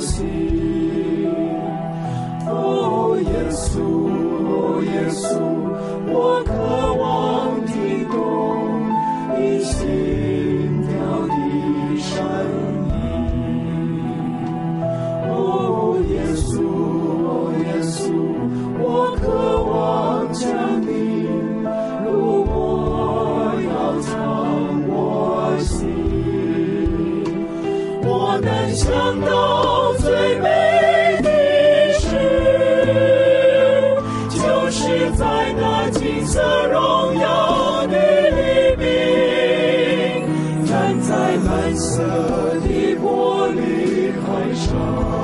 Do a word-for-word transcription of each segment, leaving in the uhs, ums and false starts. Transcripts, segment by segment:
心。哦，耶稣，哦，耶稣，我渴望听懂你心跳的声音。哦，耶稣，哦，耶稣，我渴望将你入我要藏我心。我能想到最美的事，就是在那金色荣耀的黎明，站在蓝色的玻璃海上，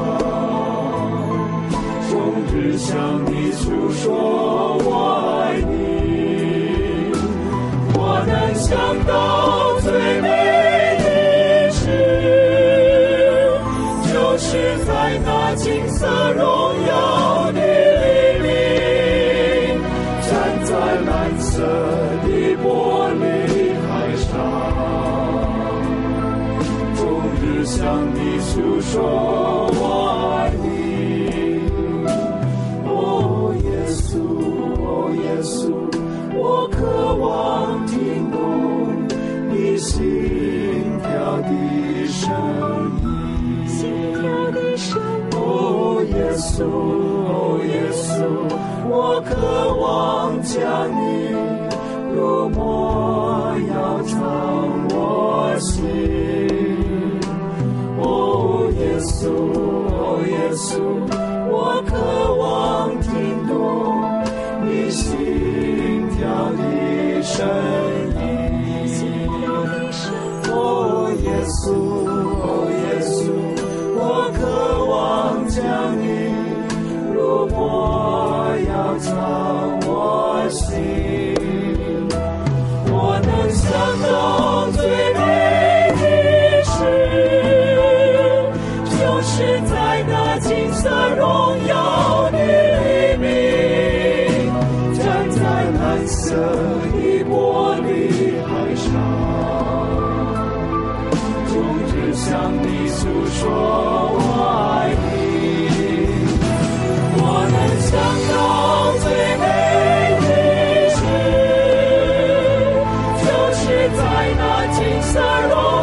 终日向你诉说我爱你。我能想到最美的事，就是在那金色荣耀的黎明，站在蓝色的玻璃海上，终日向你诉说我爱你。哦，耶稣，哦，耶稣，我渴望听懂你心跳的声音，心跳的声音。哦，耶稣，哦，耶稣，我渴望将你入魔要藏我心。哦，耶稣，哦，耶稣，我渴望听懂你心跳的声音，心跳的声音。哦，耶稣，哦，耶稣，我渴望将你入魔要藏我心。我能想到最美的事，就是在那金色荣耀的黎明，站在蓝色的玻璃海上，终日向你诉说我爱你。我能想到最美的事，就是在那金色荣